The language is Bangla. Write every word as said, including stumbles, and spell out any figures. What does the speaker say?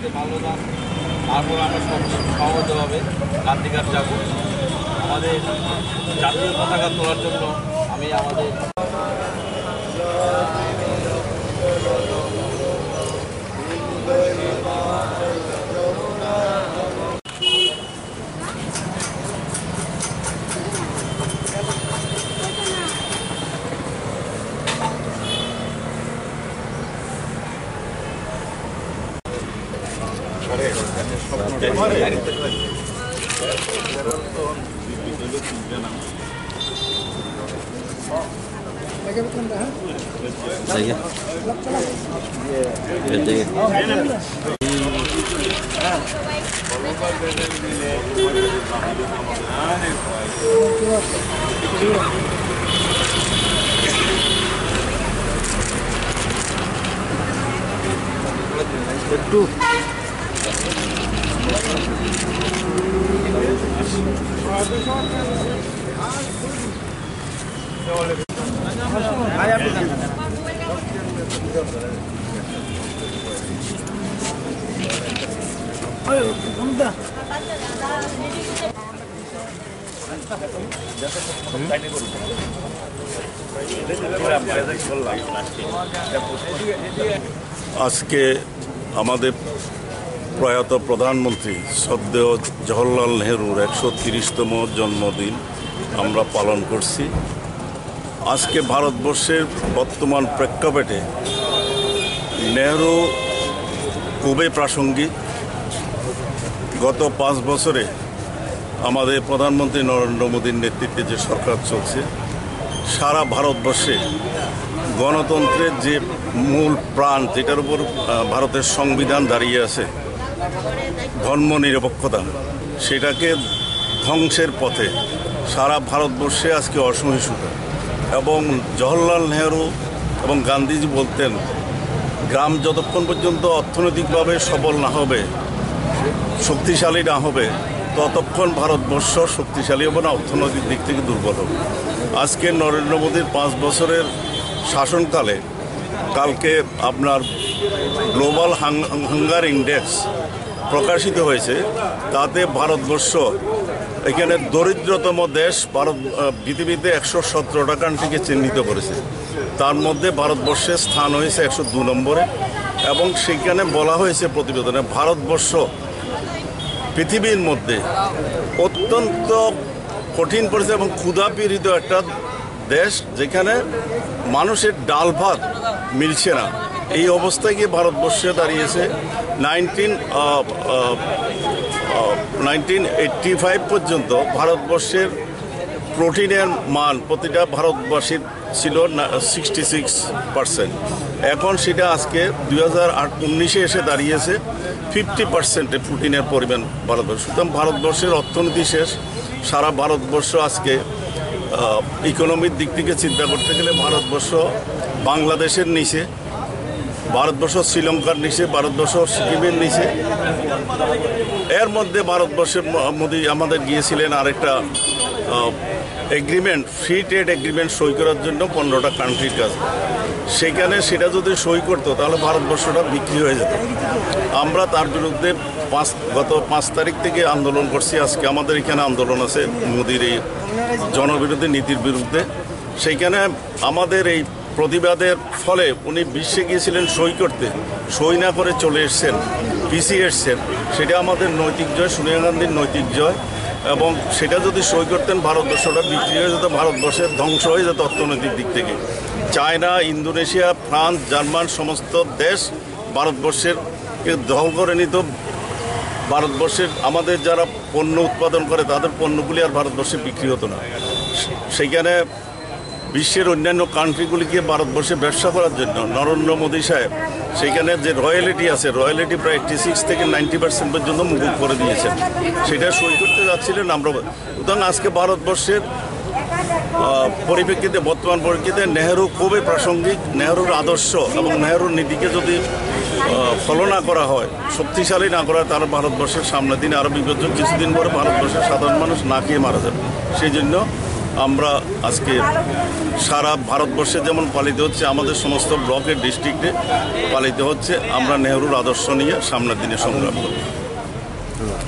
গান্ধীকে ভালো দাম, তারপর আমরা সহজভাবে গান্ধীঘাট যাব। আমাদের জাতীয় পতাকা তোলার জন্য আমি আমাদের একটু আজকে আমাদের প্রয়াত প্রধানমন্ত্রী শ্রদ্ধেয় জওহরলাল নেহরুর একশো তিরিশতম জন্মদিন আমরা পালন করছি। আজকে ভারতবর্ষের বর্তমান প্রেক্ষাপটে নেহরু খুবই প্রাসঙ্গিক। গত পাঁচ বছরে আমাদের প্রধানমন্ত্রী নরেন্দ্র মোদীর নেতৃত্বে যে সরকার চলছে, সারা ভারতবর্ষে গণতন্ত্রের যে মূল প্রাণ, যেটার উপর ভারতের সংবিধান দাঁড়িয়ে আছে, ধর্ম নিরপেক্ষতা, সেটাকে ধ্বংসের পথে সারা ভারতবর্ষে আজকে অসহিষ্ণুতা। এবং জওহরলাল নেহরু এবং গান্ধীজি বলতেন, গ্রাম যতক্ষণ পর্যন্ত অর্থনৈতিকভাবে সবল না হবে, শক্তিশালী না হবে, ততক্ষণ ভারতবর্ষ শক্তিশালী হবে না, অর্থনৈতিক দিক থেকে দুর্বল হবে। আজকে নরেন্দ্র মোদীর পাঁচ বছরের শাসনকালে কালকে আপনার গ্লোবাল হাঙ্গার ইন্ডেক্স প্রকাশিত হয়েছে। তাতে ভারতবর্ষ এখানে দরিদ্রতম দেশ ভারত পৃথিবীতে একশো সতেরোটা কান্ট্রিকে চিহ্নিত করেছে। তার মধ্যে ভারতবর্ষের স্থান হয়েছে একশো দু নম্বরে। এবং সেখানে বলা হয়েছে প্রতিবেদনে, ভারতবর্ষ পৃথিবীর মধ্যে অত্যন্ত কঠিন পরিস্থিতি এবং ক্ষুধাপীড়িত একটা দেশ, যেখানে মানুষের ডাল ভাত মিলছে না। এই অবস্থায় গিয়ে ভারতবর্ষে দাঁড়িয়েছে। নাইনটিন নাইনটিন এইটটি ফাইভ পর্যন্ত ভারতবর্ষের প্রোটিনের মান প্রতিটা ভারতবাসীর ছিল সিক্সটি সিক্স পার্সেন্ট। এখন সেটা আজকে দুই হাজার আট উনিশে এসে দাঁড়িয়েছে ফিফটি পার্সেন্টে প্রোটিনের পরিমাণ ভারতবর্ষ। সুতরাং ভারতবর্ষের অর্থনীতি শেষ। সারা ভারতবর্ষ আজকে ইকোনমির দিক থেকে চিন্তা করতে গেলে ভারতবর্ষ বাংলাদেশের নিচে, ভারতবর্ষ শ্রীলঙ্কার নিচে, ভারতবর্ষ সিকিমের নিচে। এর মধ্যে ভারতবর্ষের মোদী আমাদের গিয়েছিলেন আরেকটা এগ্রিমেন্ট, ফ্রি ট্রেড এগ্রিমেন্ট সই করার জন্য পনেরোটা কান্ট্রির কাছে। সেখানে সেটা যদি সই করতো তাহলে ভারতবর্ষটা বিক্রি হয়ে যেত। আমরা তার বিরুদ্ধে পাঁচ গত পাঁচ তারিখ থেকে আন্দোলন করছি। আজকে আমাদের এখানে আন্দোলন আছে মোদির এই জনবিরোধী নীতির বিরুদ্ধে। সেইখানে আমাদের এই প্রতিবাদের ফলে উনি বিশ্বে গিয়েছিলেন সই করতে, সই না করে চলে এসছেন, পিছিয়ে এসছেন। সেটা আমাদের নৈতিক জয়, সোনিয়া গান্ধীর নৈতিক জয়। এবং সেটা যদি সই করতেন ভারতবর্ষটা বিক্রি হয়ে যেত, ভারতবর্ষের ধ্বংস হয়ে যেত অর্থনৈতিক দিক থেকে। চায়না, ইন্দোনেশিয়া, ফ্রান্স, জার্মান সমস্ত দেশ ভারতবর্ষের দখল করে নিত। ভারতবর্ষের আমাদের যারা পণ্য উৎপাদন করে তাদের পণ্যগুলি আর ভারতবর্ষে বিক্রি হতো না। সেইখানে বিশ্বের অন্যান্য কান্ট্রিগুলিকে ভারতবর্ষে ব্যবসা করার জন্য নরেন্দ্র মোদী সাহেব সেখানে যে রয়্যালিটি আছে, রয়্যালিটি প্রায় এইটটি সিক্স থেকে নাইনটি পার্সেন্ট পর্যন্ত মুকুব করে দিয়েছেন। সেটা সই করতে যাচ্ছিলেন আমরা। সুতরাং আজকে ভারতবর্ষের পরিপ্রেক্ষিতে, বর্তমান পরিপ্রেক্ষিতে নেহরু খুবই প্রাসঙ্গিক। নেহরুর আদর্শ এবং নেহরুর নীতিকে যদি ফলো না করা হয়, শক্তিশালী না করা হয়, তাহলে ভারতবর্ষের সামনের দিনে আরও বিপজ্জনক। কিছুদিন পরে ভারতবর্ষের সাধারণ মানুষ না খেয়ে মারা যাবে। সেই জন্য আমরা আজকে সারা ভারতবর্ষে যেমন পালিত হচ্ছে, আমাদের সমস্ত ব্লকের ডিস্ট্রিক্টে পালিত হচ্ছে। আমরা নেহরুর আদর্শ নিয়ে সামনের দিনে সংগ্রাম করব।